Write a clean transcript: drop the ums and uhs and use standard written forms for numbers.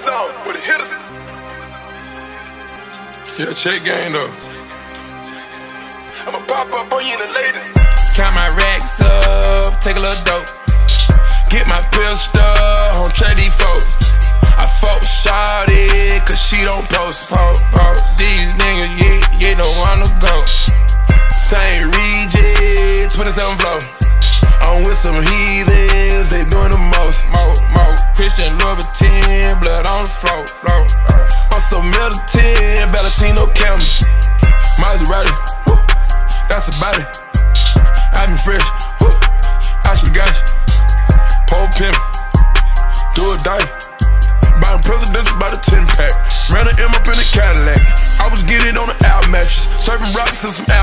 zone with the hitters. Yeah, check game though. I'ma pop up on you in the latest. Count my racks up, take a little dope. Get my pistol, on trade these folks. I fuck with Shawty, cause she don't post. These niggas, yeah, don't wanna go. Same region, 27 flow. I'm with some heathens, they doing the most. Christian Louboutin, blood on the floor. I'm some Middleton, Valentino Campbell. Maserati, woo, that's about it. I been fresh, woo, Ashley Gash, pole pimp, do or die. Buying presidential by the 10-pack. Ran an M up in a Cadillac. I was getting on the out mattress, serving rocks and some